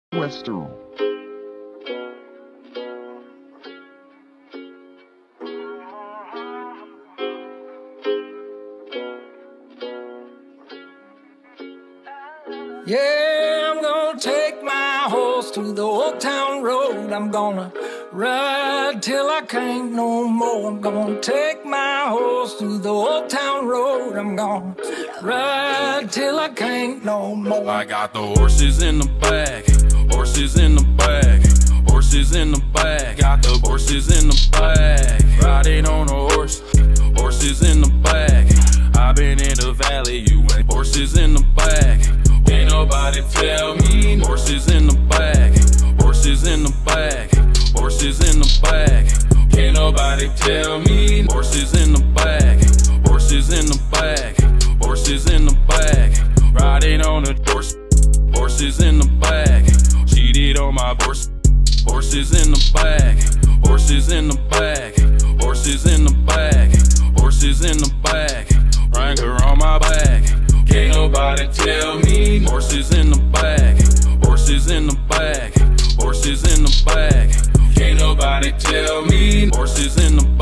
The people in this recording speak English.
Western. Yeah, I'm gonna take my horse to the old town road. I'm gonna ride till I can't no more. I'm gonna take my horse to the old town road. I'm gonna ride till I can't no more. I got the horses in the bag, horses in the bag, horses in the bag. Got the horses in the bag, riding on a horse, horses in the bag. I've been in the valley, you ain't. Horses in the bag, ain't nobody tell me. Horses in the bag, horses in the bag, horses in the bag. Can't nobody tell me. Horses in the bag, horses in the bag, horses in the bag. Riding on a horse, horses in the bag. Cheated on my horse, horses in the bag, horses in the bag, horses in the bag, horses in the bag. Wrangler on my back, can't nobody tell me. Horses in the bag, horses in the bag, horses in the bag. Can't nobody tell me. Horses in the